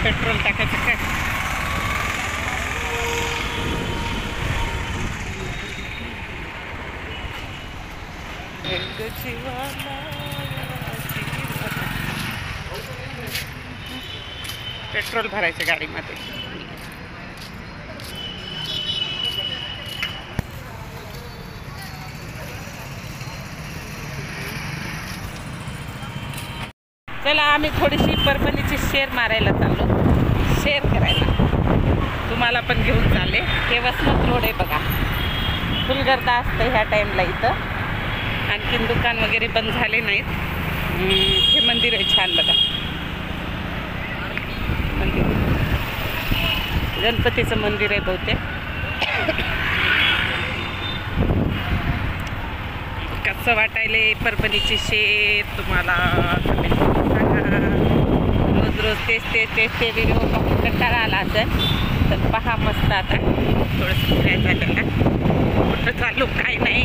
Petrol टाकायचं काय? Petrol भरायचं गाडीमध्ये. चला आम्ही थोडीशी परभणीची शेर मारायला चाललो, शेर करायला. तुम्हाला पण घेऊन चालले. हे वसमत रोड आहे बघा. फुल गर्दा असतं ह्या टाईमला इथं. आणखीन दुकान वगैरे बंद झाले नाहीत. हे मंदिर आहे छान बघा. मंदिर गणपतीचं मंदिर आहे बहुतेक. कसं वाटायले परभणीची शेर तुम्हाला? रोज रोज तेच ते व्हिडिओ बघून कंटाळा आला असेल तर पहा मस्त. आता थोडंसं फिरायचं त्याला. कुठं चालू काय नाही,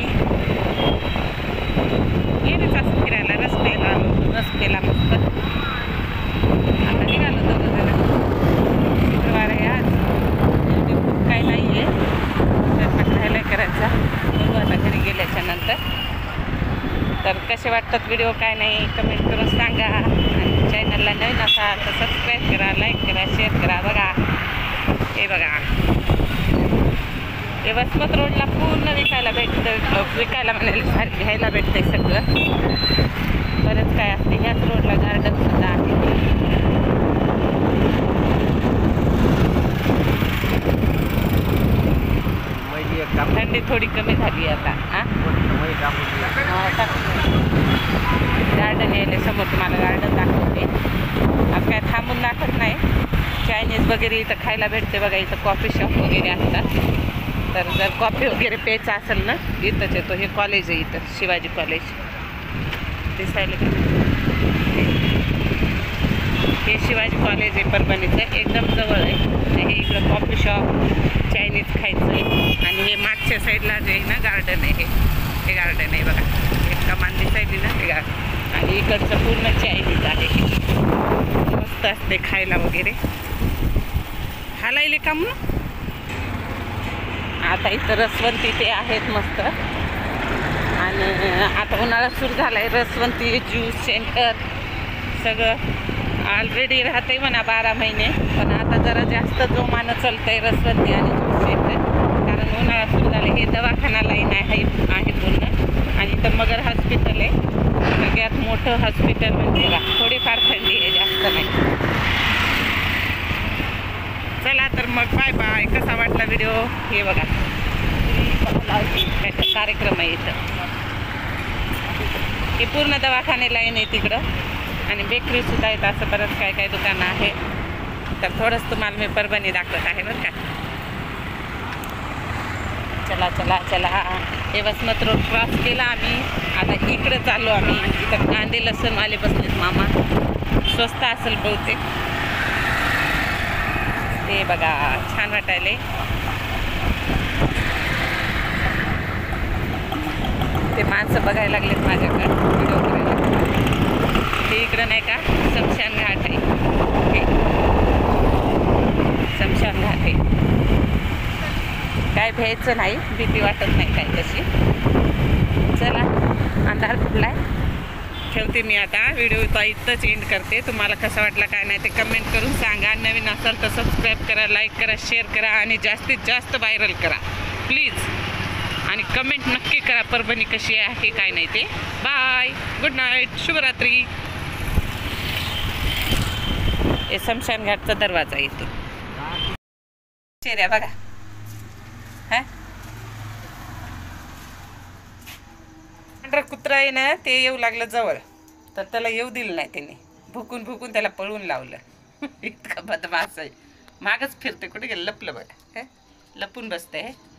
गेलेच असं फिरायला. रस्त्याला मस्त. आता निघालो दोघं जण. शुक्रवार आहे आज. खूप काय नाही आहे. स्वयंपाक राहायला करायचा. बघू आता घरी गेल्याच्या नंतर. तर कसे वाटतात व्हिडिओ काय नाही कमेंट करून सांगा. आणि चॅनलला नवीन असाल तर सबस्क्राईब करा, लाईक करा, शेअर करा. बघा हे बघा, हे वसमत रोडला पूर्ण विकायला भेटतं. विकायला म्हणायला सारखं घ्यायला भेटतंय सगळं. बरंच काय असते. ह्याच रोडला गार्डन सुद्धा आहे. थंडी थोडी कमी झाली आता. गार्डन यायले समोर. तुम्हाला गार्डन दाखवते. आज काय थांबून दाखवत नाही. चायनीज वगैरे इथं खायला भेटते बघा. इथं कॉफी शॉप वगैरे असतात. तर जर कॉफी वगैरे प्यायचं असेल ना इथंच येतो. हे कॉलेज आहे इथं, शिवाजी कॉलेज दिसायला. हे शिवाजी कॉलेज आहे परभणीचं. एकदम जवळ आहे. हे इकडं कॉफी शॉप, चायनीज खायचं आहे. आणि हे मागच्या साईडला जे आहे ना गार्डन आहे. हे गार्डन आहे बघा. एक कमान दिसायली ना ते गार्डन. आणि इकडचं पूर्ण चायनीज आहे. मस्त असते खायला वगैरे. हालायले का मग आता इथं रसवंती ते आहेत मस्त. आणि आता उन्हाळा सुरू झाला आहे. रसवंती, ज्यूस सेंटर सगळं ऑलरेडी राहते म्हणा 12 महिने. पण आता जरा जास्त जोमानं चालतं आहे रसवंती आणि ज्यूस सेंटर. कारण उन्हाळा सुरू झाला. हे दवाखाना लाईन आहे पूर्ण. आणि इथं मगर हॉस्पिटल आहे. सगळ्यात मोठं हॉस्पिटल म्हणजे थोडीफार थंडी आहे, जास्त नाही. चला तर मग बाय बाय. कसा वाटला व्हिडिओ हे बघा. त्याचा कार्यक्रम आहे इथं. हे पूर्ण दवाखाने लाईन आहे तिकडं. आणि बेकरी सुद्धा आहेत. असं बरंच काय काय दुकानं आहे. तर थोडंच तुम्हाला मी परभणी दाखवत आहे बरं का. चला चला चला. हे वसमत रोड क्रॉस केला आम्ही. आता इकडं चाललो आम्ही. इथं कांदे लसूणवाले बसलेत मामा. स्वस्त असेल बहुतेक. ते बघा छान वाटायले. ते माणसं बघायला लागलेत माझ्याकडे व्हिडिओ करायला. ते इकडं नाही का शमशान घाट आहे. शमशान घाट आहे. काय भ्यायचं नाही, भीती वाटत नाही काय तशी. चला अंधार कुठलाय. ठेवते मी आता. व्हिडिओ इथंच एंड करते. तुम्हाला कसं वाटलं काय नाही ते कमेंट करून सांगा. नवीन असाल तर सबस्क्राईब करा, लाईक करा, शेअर करा आणि जास्तीत जास्त व्हायरल करा प्लीज. आणि कमेंट नक्की करा परभणी कशी आहे काय नाही ते. बाय, गुड नाईट, शुभरात्री. हे शमशान घाटचा दरवाजा येतो. शेऱ्या बघा. हा कुत्रा आहे ना ते येऊ लागलं जवळ. तर त्याला येऊ दिलं नाही त्याने. भुकून भुकून त्याला पळून लावलं. इतका बदमाश आहे. मागच फिरते. कुठे गेलं लपलं बघा. लपून बसते.